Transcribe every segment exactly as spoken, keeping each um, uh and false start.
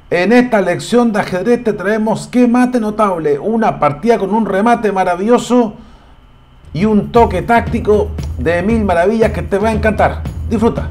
En esta lección de ajedrez te traemos qué mate notable, una partida con un remate maravilloso y un toque táctico de mil maravillas que te va a encantar. Disfruta.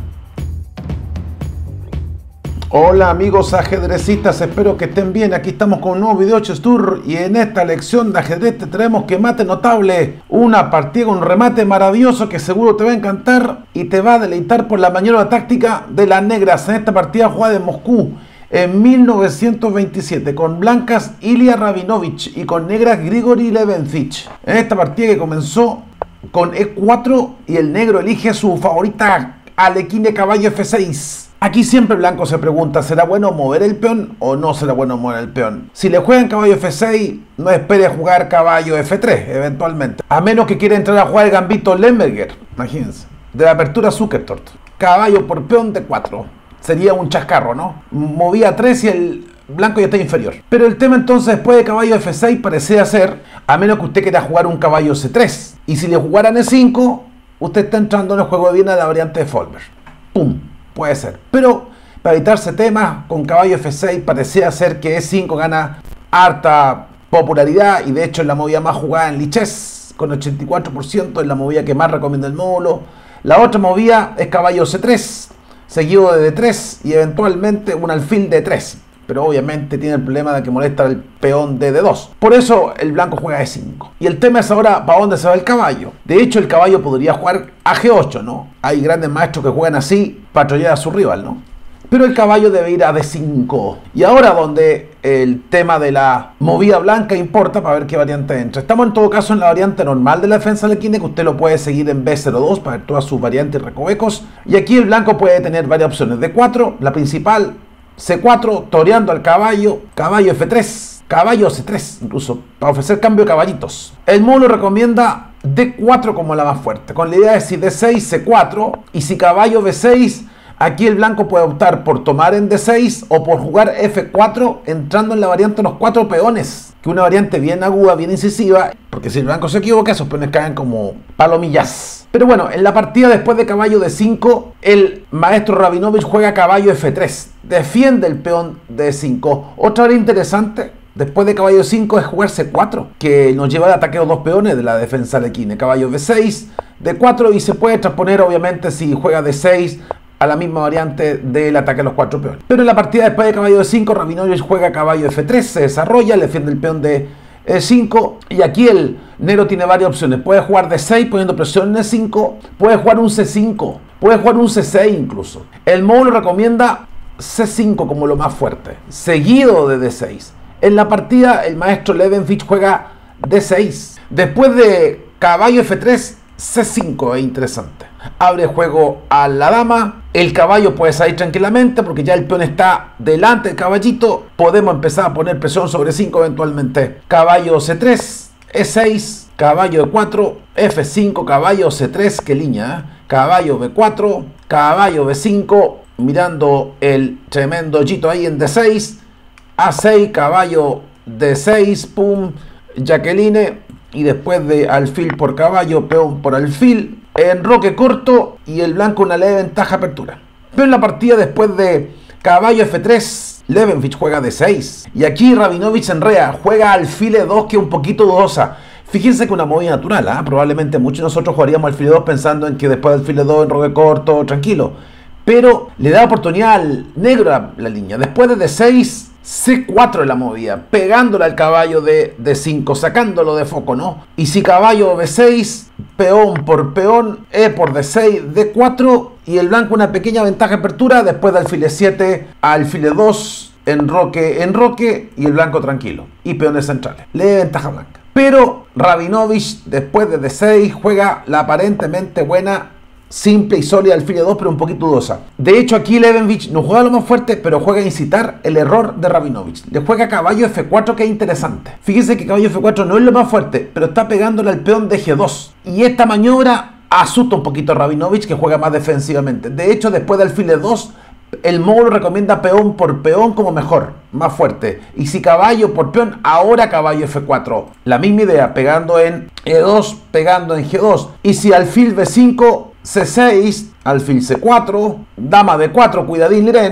Hola amigos ajedrecistas, espero que estén bien. Aquí estamos con un nuevo video Chess Tour y en esta lección de ajedrez te traemos que mate notable, una partida con un remate maravilloso que seguro te va a encantar y te va a deleitar por la maniobra táctica de las negras en esta partida jugada en Moscú en mil novecientos veintisiete con blancas Ilya Rabinovich y con negras Grigori Lebenfich. En esta partida que comenzó con e cuatro y el negro elige a su favorita Alekhine caballo efe seis. Aquí siempre blanco se pregunta, ¿será bueno mover el peón o no será bueno mover el peón? Si le juegan caballo efe seis, no espere jugar caballo efe tres eventualmente. A menos que quiera entrar a jugar el gambito Lemberger, imagínense, de la apertura Zukertort. Caballo por peón de cuatro. Sería un chascarro, ¿no? Movía a tres y el blanco ya está inferior. Pero el tema entonces después de caballo efe seis parecía ser, a menos que usted quiera jugar un caballo ce tres. Y si le jugaran e cinco, usted está entrando en el juego de Viena de la variante de Folmer. ¡Pum! Puede ser, pero para evitarse temas, con caballo efe seis parecía ser que e cinco gana harta popularidad y de hecho es la movida más jugada en Lichess, con ochenta y cuatro por ciento, es la movida que más recomienda el módulo. La otra movida es caballo ce tres, seguido de de tres y eventualmente un alfil de tres, pero obviamente tiene el problema de que molesta el peón de de dos. Por eso el blanco juega e cinco. Y el tema es ahora para dónde se va el caballo. De hecho el caballo podría jugar a ge ocho, ¿no? Hay grandes maestros que juegan así para trollar a su rival, ¿no? Pero el caballo debe ir a de cinco. Y ahora donde el tema de la movida blanca importa para ver qué variante entra. Estamos en todo caso en la variante normal de la defensa de Alekhine, que usted lo puede seguir en be cero dos para ver todas sus variantes y recovecos. Y aquí el blanco puede tener varias opciones. de cuatro, la principal, ce cuatro, toreando al caballo, caballo efe tres, caballo ce tres, incluso para ofrecer cambio de caballitos. El módulo recomienda de cuatro como la más fuerte, con la idea de si de seis, ce cuatro, y si caballo be seis, aquí el blanco puede optar por tomar en de seis o por jugar efe cuatro, entrando en la variante de los cuatro peones, que es una variante bien aguda, bien incisiva, porque si el blanco se equivoca, esos peones caen como palomillas. Pero bueno, en la partida después de caballo de cinco, el maestro Rabinovich juega caballo efe tres, defiende el peón de cinco. Otra hora interesante, después de caballo cinco, es jugar ce cuatro, que nos lleva al ataque de los dos peones de la defensa de Alekhine. Caballo be seis, de cuatro, y se puede transponer obviamente si juega de seis a la misma variante del ataque a los cuatro peones. Pero en la partida después de caballo de cinco, Rabinovich juega caballo efe tres, se desarrolla, le defiende el peón de e cinco, y aquí el negro tiene varias opciones. Puede jugar de seis poniendo presión en e cinco, puede jugar un ce cinco, puede jugar un ce seis incluso. El módulo recomienda ce cinco como lo más fuerte, seguido de de seis. En la partida el maestro Lebenfich juega de seis. Después de caballo efe tres, ce cinco es interesante. Abre juego a la dama. El caballo puede salir tranquilamente porque ya el peón está delante del caballito. Podemos empezar a poner presión sobre cinco eventualmente. Caballo ce tres, e seis, caballo de cuatro, efe cinco, caballo ce tres, qué línea, ¿eh? Caballo be cuatro, caballo be cinco, mirando el tremendo hoyito ahí en de seis, a seis, caballo de seis, pum, Jacqueline, y después de alfil por caballo, peón por alfil, enroque corto y el blanco una leve ventaja apertura. Pero en la partida después de caballo efe tres, Lebenfich juega de seis. Y aquí Rabinovich enrea, juega alfil e dos, que es un poquito dudosa. Fíjense que una movida natural, ¿eh? Probablemente muchos de nosotros jugaríamos alfil e dos pensando en que después de alfil e dos, enroque corto, tranquilo. Pero le da oportunidad al negro la, la línea. Después de de seis, ce cuatro es la movida, pegándole al caballo de de cinco, sacándolo de foco, ¿no? Y si caballo be seis, peón por peón, e por de seis, de cuatro, y el blanco una pequeña ventaja de apertura. Después de alfil e siete, alfil e dos, enroque, enroque, y el blanco tranquilo, y peones centrales, leve ventaja blanca. Pero Rabinovich después de de seis juega la aparentemente buena, simple y sólida alfil e dos, pero un poquito dudosa. De hecho aquí Lebenfich no juega lo más fuerte, pero juega a incitar el error de Rabinovich. Le juega caballo efe cuatro, que es interesante. Fíjense que caballo efe cuatro no es lo más fuerte, pero está pegándole al peón de ge dos. Y esta maniobra asusta un poquito a Rabinovich, que juega más defensivamente. De hecho, después de alfil e dos, el módulo recomienda peón por peón como mejor, más fuerte. Y si caballo por peón, ahora caballo efe cuatro. La misma idea, pegando en e dos, pegando en ge dos. Y si alfil be cinco, ce seis, alfil ce cuatro, dama de cuatro, cuidadín Liren,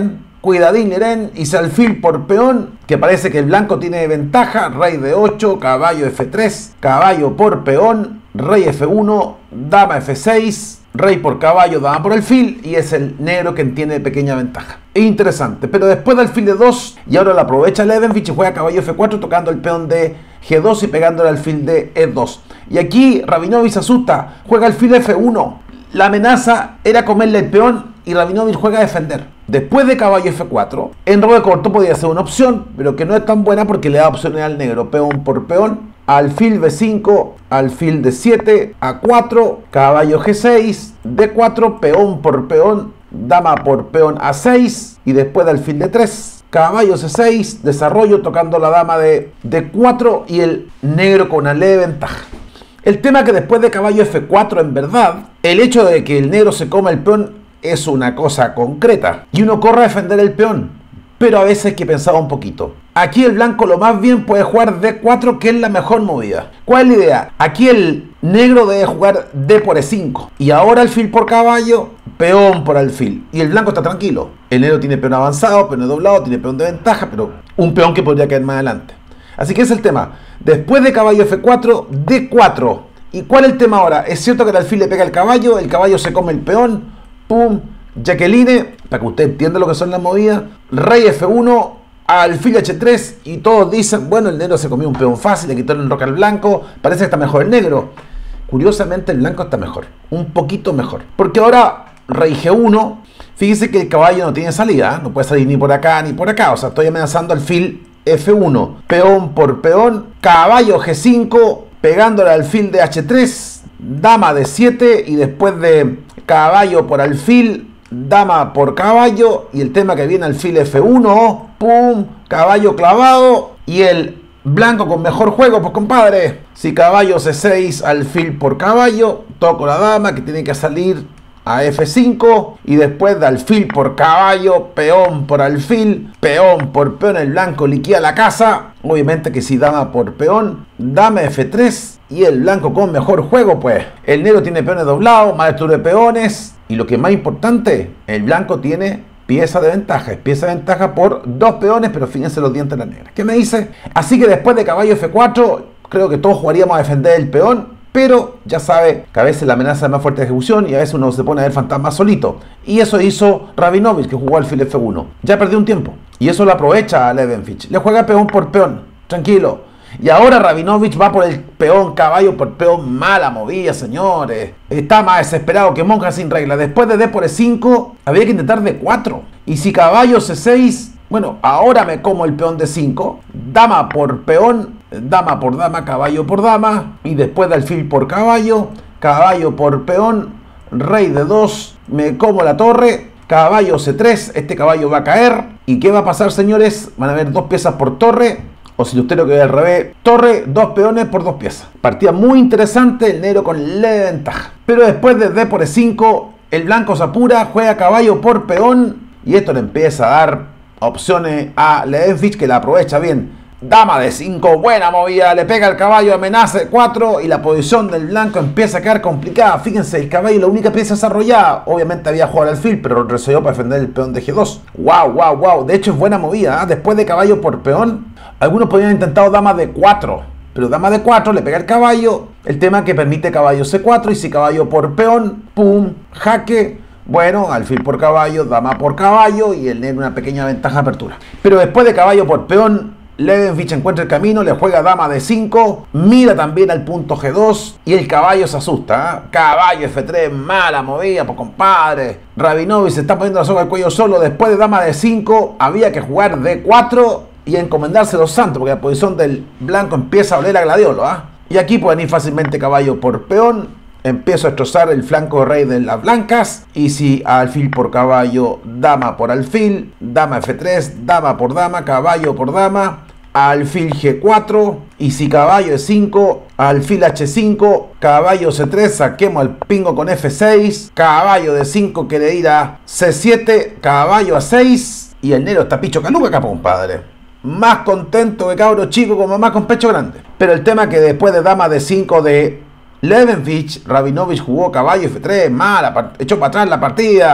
cuidadín Liren, y se alfil por peón, que parece que el blanco tiene ventaja, rey de ocho, caballo efe tres, caballo por peón, rey efe uno, dama efe seis, rey por caballo, dama por alfil, y es el negro quien tiene pequeña ventaja. Interesante, pero después del alfil de dos, y ahora la aprovecha Levenfich y juega caballo efe cuatro tocando el peón de ge dos y pegándole al alfil de e dos. Y aquí Rabinovich se asusta, juega alfil efe uno. La amenaza era comerle el peón y Rabinovich juega a defender. Después de caballo efe cuatro, enroque corto podía ser una opción, pero que no es tan buena porque le da opciones al negro, peón por peón, alfil be cinco, alfil de siete, a cuatro, caballo ge seis, de cuatro, peón por peón, dama por peón a seis, y después de alfil de tres, caballo ce seis, desarrollo tocando la dama de de cuatro y el negro con una leve ventaja. El tema es que después de caballo efe cuatro, en verdad, el hecho de que el negro se coma el peón es una cosa concreta y uno corre a defender el peón, pero a veces hay que pensar un poquito. Aquí el blanco lo más bien puede jugar de cuatro, que es la mejor movida. ¿Cuál es la idea? Aquí el negro debe jugar de por e cinco y ahora alfil por caballo, peón por alfil, y el blanco está tranquilo. El negro tiene peón avanzado, peón doblado, tiene peón de ventaja, pero un peón que podría caer más adelante. Así que ese es el tema. Después de caballo efe cuatro, de cuatro. ¿Y cuál es el tema ahora? Es cierto que el alfil le pega al caballo, el caballo se come el peón, pum, Jacqueline, para que usted entienda lo que son las movidas, rey efe uno, alfil hache tres, y todos dicen, bueno, el negro se comió un peón fácil, le quitó el enroque al blanco, parece que está mejor el negro. Curiosamente el blanco está mejor, un poquito mejor, porque ahora rey ge uno, fíjese que el caballo no tiene salida, ¿eh? No puede salir ni por acá ni por acá, o sea, estoy amenazando alfil efe uno, peón por peón, caballo ge cinco, pegándole al alfil de hache tres, dama de siete, y después de caballo por alfil, dama por caballo, y el tema que viene alfil efe uno, pum, caballo clavado, y el blanco con mejor juego, pues compadre, si caballo ce seis, alfil por caballo, toco la dama que tiene que salir a efe cinco, y después de alfil por caballo, peón por alfil, peón por peón, el blanco liquida la casa. Obviamente que si dama por peón, dama efe tres, y el blanco con mejor juego, pues el negro tiene peones doblados, más lectura de peones, y lo que es más importante, el blanco tiene pieza de ventaja, es pieza de ventaja por dos peones, pero fíjense los dientes de la negra. ¿Qué me dice? Así que después de caballo efe cuatro, creo que todos jugaríamos a defender el peón, pero ya sabe que a veces la amenaza es más fuerte de ejecución y a veces uno se pone a ver fantasmas solito. Y eso hizo Rabinovich, que jugó alfil efe uno. Ya perdió un tiempo. Y eso lo aprovecha a Levenfich. Le juega peón por peón. Tranquilo. Y ahora Rabinovich va por el peón, caballo por peón. Mala movida, señores. Está más desesperado que monja sin regla. Después de d por e cinco, había que intentar de cuatro. Y si caballo ce seis, bueno, ahora me como el peón de cinco. Dama por peón. Dama por dama, caballo por dama, y después de alfil por caballo, caballo por peón, rey de dos, me como la torre, caballo ce tres, este caballo va a caer, y ¿qué va a pasar, señores? Van a haber dos piezas por torre, o si usted lo que ve al revés, torre, dos peones por dos piezas. Partida muy interesante, el negro con leve ventaja. Pero después de d por e cinco, el blanco se apura, juega caballo por peón, y esto le empieza a dar opciones a Levenfich, que la aprovecha bien. Dama de cinco, buena movida, le pega al caballo, amenaza de cuatro, y la posición del blanco empieza a quedar complicada. Fíjense, el caballo la única pieza desarrollada, obviamente había jugado al alfil, pero retrocedió para defender el peón de ge dos. Wow, wow, wow, de hecho es buena movida, ¿eh? Después de caballo por peón, algunos podrían haber intentado dama de cuatro, pero dama de cuatro, le pega el caballo, el tema que permite caballo ce cuatro, y si caballo por peón, pum, jaque. Bueno, alfil por caballo, dama por caballo, y el negro una pequeña ventaja de apertura. Pero después de caballo por peón, Levenfich encuentra el camino, le juega dama de cinco, mira también al punto ge dos, y el caballo se asusta, ¿eh? Caballo efe tres, mala movida, pues compadre. Rabinovich se está poniendo la soga al cuello solo. Después de dama de cinco, había que jugar de cuatro y encomendarse los santos, porque la posición del blanco empieza a oler a gladiolo, ¿eh? Y aquí pueden ir fácilmente caballo por peón. Empiezo a destrozar el flanco rey de las blancas, y si alfil por caballo, dama por alfil, dama efe tres, dama por dama, caballo por dama, alfil ge cuatro, y si caballo e cinco, alfil hache cinco, caballo ce tres, saquemos al pingo con efe seis, caballo de cinco quiere ir a ce siete, caballo a seis, y el negro está picho caluca acá, compadre. Más contento que cabro chico con mamá con pecho grande. Pero el tema que después de dama de cinco de Levenfich, Rabinovich jugó caballo efe tres, mala, echó para atrás la partida,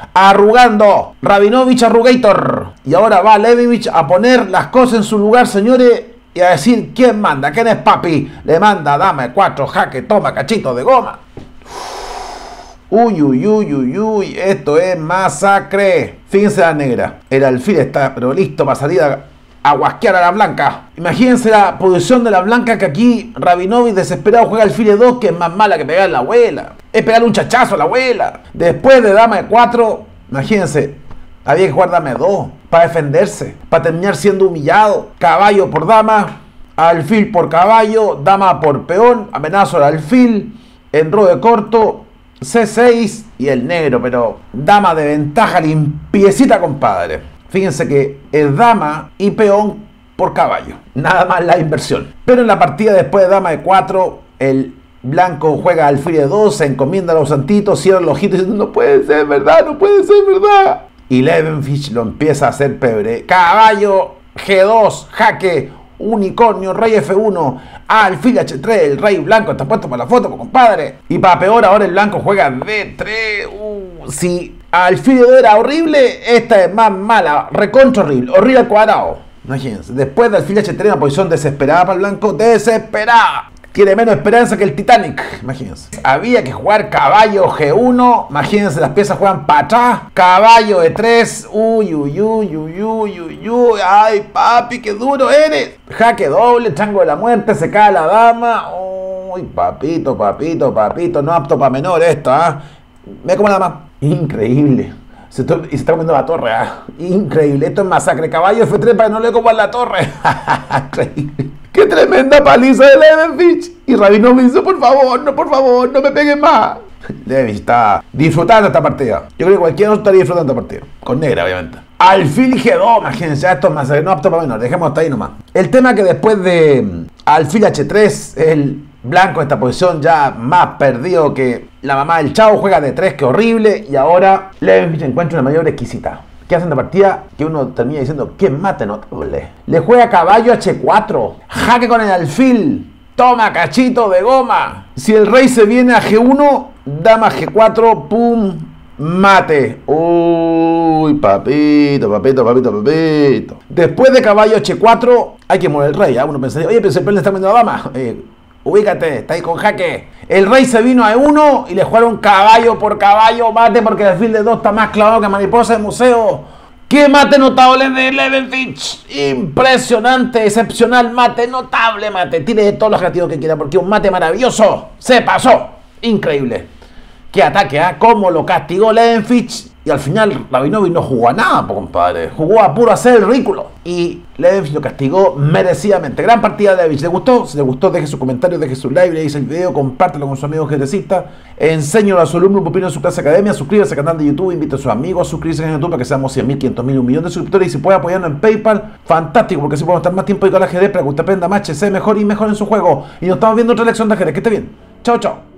arrugando. Rabinovich arrugator. Y ahora va Levivich a poner las cosas en su lugar, señores, y a decir quién manda, quién es papi. Le manda dama de cuatro, jaque, toma, cachito de goma. Uy, uy, uy, uy, uy, esto es masacre. Fíjense la negra. El alfil está pero listo para salir a, a guasquear a la blanca. Imagínense la posición de la blanca, que aquí Rabinovich desesperado juega alfil de dos, que es más mala que pegar a la abuela. Es pegarle un chachazo a la abuela. Después de dama de cuatro, imagínense, había que jugar dama de dos para defenderse, para terminar siendo humillado. Caballo por dama, alfil por caballo, dama por peón, amenazo al alfil, enroque corto, ce seis y el negro, pero dama de ventaja limpiecita, compadre. Fíjense que es dama y peón por caballo, nada más la inversión. Pero en la partida después de dama de cuatro, el blanco juega alfil de dos, se encomienda a los santitos, cierra los ojitos diciendo no puede ser verdad, no puede ser verdad. Y Levenfish lo empieza a hacer pebre. Caballo ge dos, jaque, unicornio, rey efe uno, alfil hache tres, el rey blanco está puesto para la foto, compadre. Y para peor, ahora el blanco juega de tres. Uh, si alfil de dos era horrible, esta es más mala, recontra horrible, horrible al cuadrado. Imagínense, después de alfil hache tres, una posición desesperada para el blanco, desesperada. Tiene menos esperanza que el Titanic, imagínense. Había que jugar caballo ge uno, imagínense, las piezas juegan para atrás. Caballo e tres, uy, uy, uy, uy, uy, uy, uy, ay, papi, qué duro eres. Jaque doble, chango de la muerte, se cae la dama. Uy, papito, papito, papito, no apto para menor esto, ¿ah? ¿eh? Me como la dama. Increíble. Se está, y se está comiendo la torre, ¿ah? ¿eh? Increíble, esto es masacre. Caballo efe tres para que no le coman la torre. Increíble. ¡Qué tremenda paliza de Levenfish! Y Rabinovich dice, por favor, no, por favor, no me peguen más. Levenfish está disfrutando esta partida. Yo creo que cualquiera estaría disfrutando esta partida. Con negra, obviamente. Alfil ge dos, imagínense, esto es más, no apto para menor, dejemos hasta ahí nomás. El tema que después de alfil hache tres, el blanco en esta posición ya más perdido que la mamá del chavo, juega de tres, que horrible. Y ahora Levenfish encuentra una mayor exquisita. ¿Qué hacen de partida? Que uno termina diciendo, ¡qué mate notable! Le juega caballo hache cuatro, jaque con el alfil, toma cachito de goma. Si el rey se viene a ge uno, dama ge cuatro, pum, mate. Uy, papito, papito, papito, papito. Después de caballo hache cuatro, hay que mover el rey, ¿eh? Uno pensaría, oye, pero se le está viendo la dama. Eh, ubícate, está ahí con jaque. El rey se vino a e uno y le jugaron caballo por caballo, mate, porque el alfil de dos está más clavado que mariposa de museo. ¡Qué mate notable de Levenfish! Impresionante, excepcional mate, notable mate. Tire de todos los creativos que quiera, porque un mate maravilloso. Se pasó. Increíble. ¡Qué ataque, ah! ¿eh? ¿Cómo lo castigó Levenfish? Y al final Rabinovich no jugó a nada, po, compadre. Jugó a puro hacer el ridículo. Y Levenfish lo castigó merecidamente. Gran partida de Levenfish. ¿Si les gustó? Si les gustó, deje su comentario, deje su like, le dice el video, compártelo con sus amigos ajedrecistas. Enséñalo a su alumno pupilo en su clase academia. Suscríbase al canal de YouTube. Invite a sus amigos a suscribirse en YouTube para que seamos cien mil, quinientos mil, un millón de suscriptores. Y si puede apoyarnos en PayPal, fantástico, porque así podemos estar más tiempo y con el ajedrez para que usted aprenda más, se mejor y mejor en su juego. Y nos estamos viendo en otra lección de ajedrez. Que esté bien. Chao, chao.